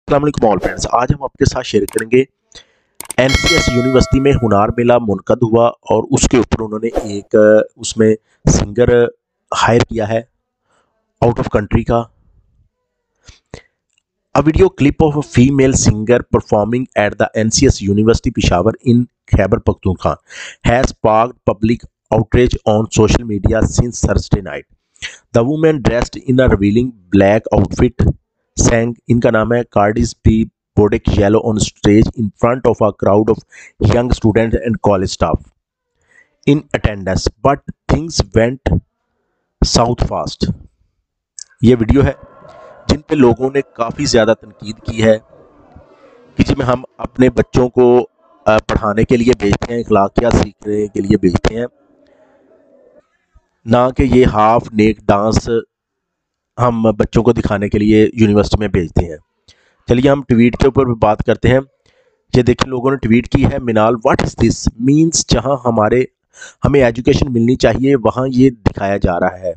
अस्सलाम वालेकुम all friends. आज हम आपके साथ शेयर करेंगे एनसीएस यूनिवर्सिटी में हुनार मेला मुनक़द हुआ और उसके ऊपर उन्होंने एक उसमें सिंगर हायर किया है आउट ऑफ कंट्री का। A video clip of a female singer performing at the NCS University Peshawar in Khyber Pakhtunkhwa has sparked public outrage on social media since Thursday night. The woman, dressed in a revealing black outfit, sang इनका नाम है Cardi's B Bodak Yellow on stage in front of a crowd of young students and college staff in attendance, but things went south fast. ये video है जिन पे लोगों ने काफ़ी ज़्यादा तनकीद की है कि जिसमें हम अपने बच्चों को पढ़ाने के लिए भेजते हैं, अखलाकियात सीखने के लिए भेजते हैं, ना कि ये हाफ नेक डांस हम बच्चों को दिखाने के लिए यूनिवर्सिटी में भेजते हैं। चलिए हम ट्वीट के ऊपर भी बात करते हैं। ये देखिए लोगों ने ट्वीट की है, मिनाल व्हाट इज़ दिस मीन्स, जहां हमें एजुकेशन मिलनी चाहिए वहां ये दिखाया जा रहा है।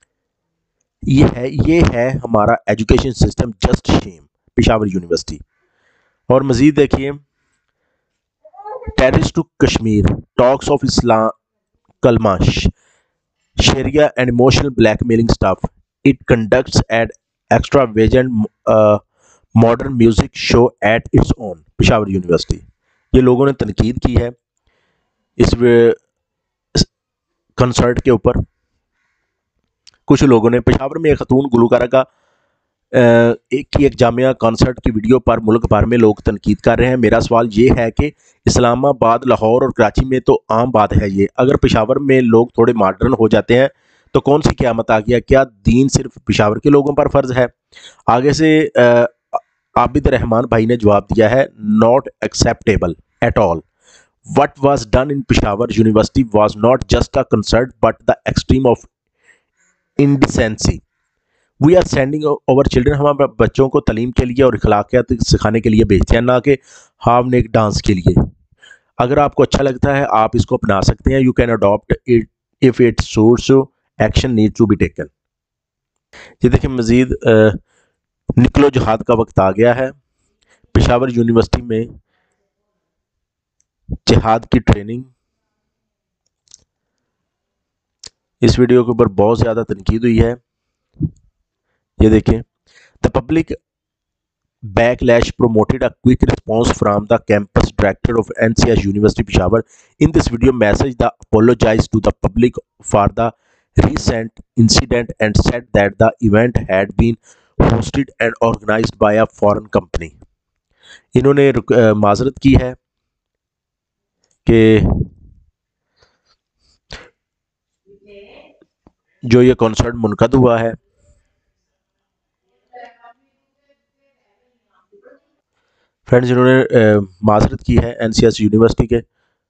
ये है हमारा education system, just shame, Peshawar university. और मज़ीद देखिए, terrorist to Kashmir, talks of Islam kalma, sharia and emotional blackmailing stuff, it conducts at extravagant modern music show at its own, Peshawar university. ये लोगों ने तनकीद की है इस कंसर्ट के ऊपर। कुछ लोगों ने पेशावर में एक खतून गुलकारा का एक जामिया कॉन्सर्ट की वीडियो पर मुल्क भर में लोग तनकीद कर रहे हैं। मेरा सवाल ये है कि इस्लामाबाद, लाहौर और कराची में तो आम बात है ये, अगर पेशावर में लोग थोड़े मॉडर्न हो जाते हैं तो कौन सी क़यामत आ गया? क्या दीन सिर्फ पेशावर के लोगों पर फ़र्ज है? आगे से आबिद रहमान भाई ने जवाब दिया है, not acceptable at all. What was done in Peshawar university was not just a concert but the extreme of indecency. We are sending over children, हम अपने बच्चों को तालीम के लिए और अखलाकियात सिखाने के लिए भेजते हैं, ना कि हाफ नेक डांस के लिए। अगर आपको अच्छा लगता है आप इसको अपना सकते हैं, you can adopt it if it suits you, action need to be taken. ये देखिए मज़ीद निकलो जिहाद का वक्त आ गया है। पेशावर यूनिवर्सिटी में जिहाद की ट्रेनिंग, इस वीडियो के ऊपर बहुत ज़्यादा तनकीद हुई है। ये देखें, the public backlash promoted a quick response from the campus director of NCS University Peshawar. In this video message, the apologized to the public for the recent incident and said that the event had been hosted and organized by a foreign company. इन्होंने माजरत की है कि जो ये concert मुनक़द हुआ है friends, इन्होंने माजरत की है एनसीएस यूनिवर्सिटी के।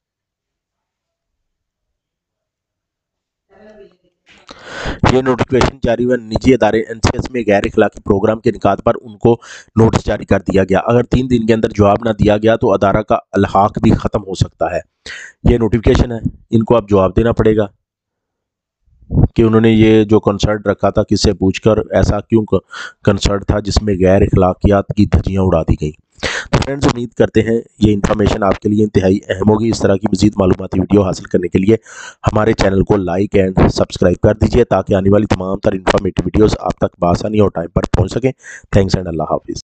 ये नोटिफिकेशन जारी हुआ, निजी अदारे एनसीएस में गैर इखलाकी प्रोग्राम के निकात पर उनको नोटिस जारी कर दिया गया। अगर 3 दिन के अंदर जवाब ना दिया गया तो अदारा का अलहाक भी ख़त्म हो सकता है। ये नोटिफिकेशन है, इनको अब जवाब देना पड़ेगा कि उन्होंने ये जो कंसर्ट रखा था किससे पूछकर, ऐसा क्यों कंसर्ट था जिसमें गैर इखलाकियात की धज्जियाँ उड़ा दी गई। तो फ्रेंड्स, उम्मीद करते हैं ये इन्फॉर्मेशन आपके लिए इंतहाई अहम होगी। इस तरह की मज़ीद मालूमाती वीडियो हासिल करने के लिए हमारे चैनल को लाइक एंड सब्सक्राइब कर दीजिए ताकि आने वाली तमाम तर इन्फॉर्मेटिव वीडियोस आप तक बआसानी और टाइम पर पहुंच सकें। थैंक्स एंड अल्लाह हाफिज़।